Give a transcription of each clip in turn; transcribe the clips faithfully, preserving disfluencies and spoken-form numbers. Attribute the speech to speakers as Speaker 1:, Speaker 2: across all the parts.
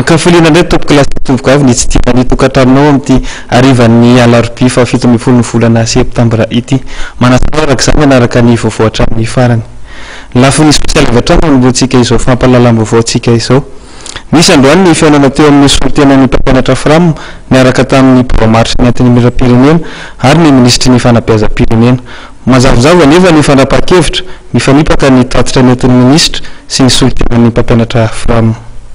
Speaker 1: Ankafiliana ndray tompoko lasy tompoko avy ny tsy tia ny tokatranao amin'ity arivan'ny alarobia fa fito ambin'ny folo ny volana septambra ity manasara araka izany manaraka ny vaovao hatramin'ny farany lafiny spesialy avy hatrany manomboantsika izao fampahalalam-baovaontsika izao misy androany ny fihaonana teo amin'ny solitenan'ny mpampianatra Fram niaraka tamin'ny mpamarotra ny antenimiram-pirenena ary ny ministry ny fanabeazam-pirenena mazavozavo anefa ny fanapakevitra mifanipaka ny tatitra ny anten'ny ministra sy ny solitenan'ny mpampianatra Fram.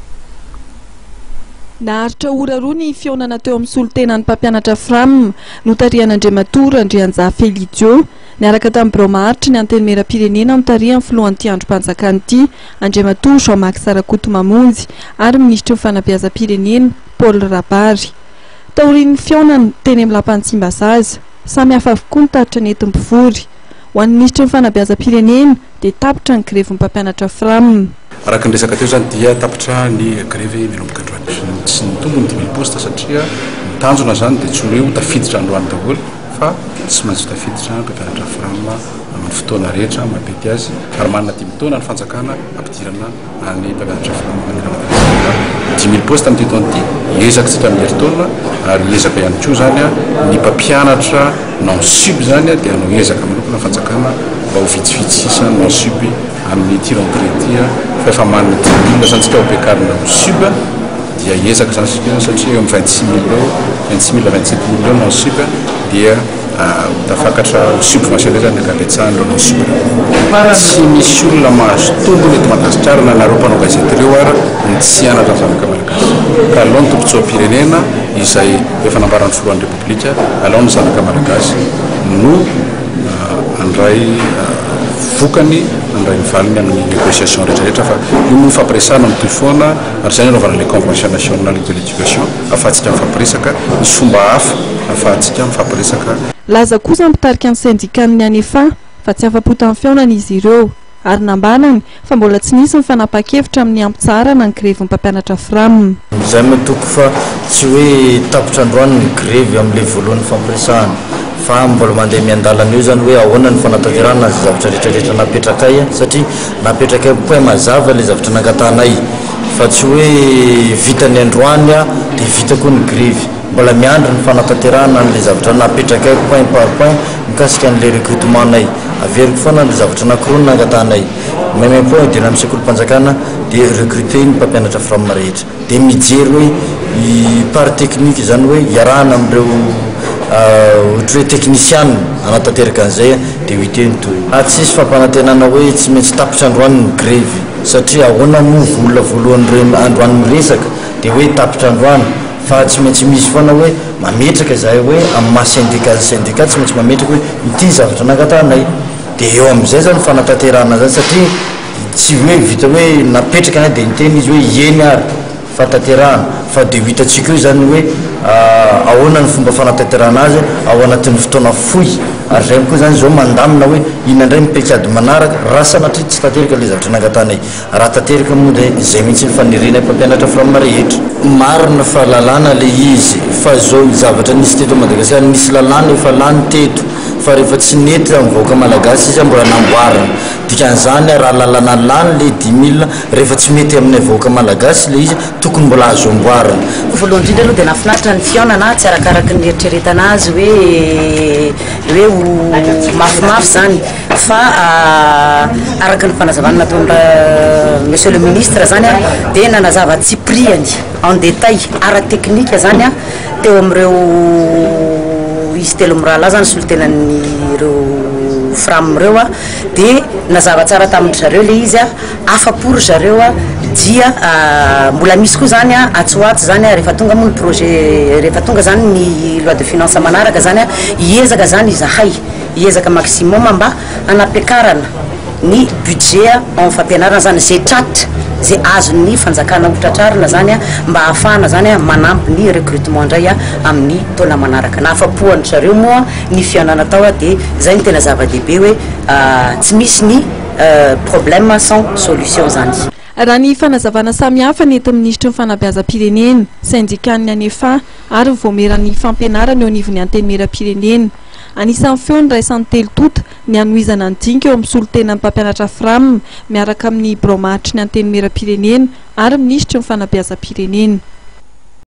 Speaker 2: Naharitra ora roa ny fihaonana teo amin'ny solitenan'ny mpampianatra Fram notarian'Andriamatora Andrianjah Felidio niaraka tamin'ny birao maharitra ny antenimiram-pirenena mitarihan'ny filohan'ity androm-panjakana ity Andriamatora Jean-Marc Sarakoto Mamonjy ary ministra ny fanabeazam-pirenena Paul Rabary. Taorian'ny fihaonana teny amin'ny lapan'ny Tsimbazaza samy hafa avokoa ny taritra ny entim-pivory ho an'ny ministra ny fanabeazam-pirenena dia tapitra ny grevin'ny mpampianatra Fram.
Speaker 3: Araka ny resaka teo zany dia tapitra ny grevy milombaka androany tsy ny tombony dimy posta satria mitanjona zany dia tsy hoe ho tafiditra androany daholo fa tsy maintsy tafiditra mpampianatra Fram amin'ny fotoana rehetra mapety azy ary manana dimy taona ny fanjakana ampidirana any mpampianatra Fram dimy posta amin'ny taona ity ezaka tsy tamin'ny herintaona ary ezaka ihany koa zany ny mpampianatra non sub zany dia no ezaka manokana fanjakana mba ho vitsivitsisa non sub amin'ny tir entrée fa efa manana dimy milina zany tsika hobekarina ho sub dia ezaka zany satria eo amin'ny vingt-six millions vingt-six mille vingt-sept millions non sub dia tafakatra ho sub nationale zany akabetsahany non sub tsy misy olona mahazo tombony eto Madagasikara na nareo mpanao gazety ireo ara ny tsy anatra ny zanaka malagasy ka alao ny tombontsoa-pirenena izay efa nambaran'ny filohan'ny repoblika alao ny zanaka malagasy no andray vokany andray mivaliny amin'ny négociation rehetrarehetra fa io no fampiresana amin'ny toy foana ary zany anaovana les conventions nationales de l'éducation afahantsika mifampiresaka misy fomba hafa afahantsika mifampiresaka.
Speaker 2: Laza kosa mitarika ny syndicat-ny anefa fa tsy afa-po tamin'ny fihaonana izy ireo ary nambanany fa mbola tsy nisy ny fanapa-kevitra amin'ny ampitsarana ny grevin'ny mpampianatra Fram.
Speaker 4: Izay matoko fa tsy hoe tapitra androany ny grevy amin'ilay voalohan'ny fampiresahana fa mbola mandeha miandalana io zany hoe ahoana ny fanatanterana ny zavatra rehetrarehetra napetraka ay satria napetraka poe mazava ilay zavatra nangatanay fa tsy hoe vitany androany dia vita koa ny grevy mbola miandry ny fanatanterana n'ilay zavatra napetraka ay point par point mikasika n'ilay recrutementnay averiko foana ny zavatra nankoroa ny nangatanay même point dia amin'ny sekolim-panjakana dia recruter ny mpampianatra Fram rehetra dia mijery hoe part technique zany hoe iarahana amin'ireo ohatra hoe technician anatanteraka an'izay dia huiteny toy tsisy fampanantenana hoe tsy maintsy tapitra androany ny grevy satria ahoana moa vola voalohan'ny androany miresaka dia hoe tapitra androany fa tsy maintsy misy foana hoe mametraka izay hoe amin'ny maha syndicat syndicat tsy maintsy mametraka hoe ity zavatra nangatanay dia eo amin'izay zany fanatanterana zany satria tsy hoe vita hoe napetraka anay dia niteny izy hoe eny ary fanatanterana fa dia hitantsika io zany hoe ahoana ny fomba fanatanterana azy ao anatin'ny fotoana fohy ary zay koa zany zao mandamina hoe inandray mipekady manaraka raha sanatria tsy tanteraka ilay zavatra nangatanay raha tanteraka moa dia izay mihitsy ny fanirina mpampianatra Fram rehetra marina fa lalàna le izy fa zao zavatra nisy teto Madagasikara nisy lalàna efa lany teto fa rehefa tsy nety amin'ny vahoaka malagasy izy mbola namboarina dikan'izany raha lalàna lany le dix mille rehefa tsy mety amin'ny vahoaka malagasy le izy tokony mbola azo amboarina.
Speaker 5: Voalohany indrindra aloha dia nahafinaritra ny fihaonana tsy arakaraky ny eritreretana azy hoe hoe ho mafimafy zany fa araka ny fanazavana nataon'ny monsieur le ministre zany dia nanazava tsy priany en détail ara technique zany teo amin'ireo izy telo mirahala zany solitenan'ireo Fram reo dia nazava tsara tamin'ny zareo le izy afa-pory zareo dia mbola misy koa zany atsoatsy zany rehefa tonga moa ny projet rehefa tonga zany ny loi de finance manaraka zany hiezaka zany izahay hiezaka maximum mba anapiakarana ny budget amin'ny fampianarana zany zay tratra zay azon'ny fanjakana hotratrarina zany mba ahafahana zany manampy ny recrutement indray amin'ny taona manaraka na afa-poany zareo moa ny fihaonana tao dia zay ny tena zava-dehibe hoe tsy misy ny problème sans solution zany.
Speaker 2: Raha ny fanazavana samihafa nentin'ny ministra ny fanabeazam-pirenena syndicat-ny anefa ary voameran'ny fampianarana eo anivon'ny antenimiram-pirenena anisan'ny feo ny raisan'ny telo tota ny anoizana ny dinka eo amin'ny solotena ny mpampianatra fram miaraka amin'ny bromatry ny anteny mera-pirenena ary minisitry ny fanabeazam-pirenena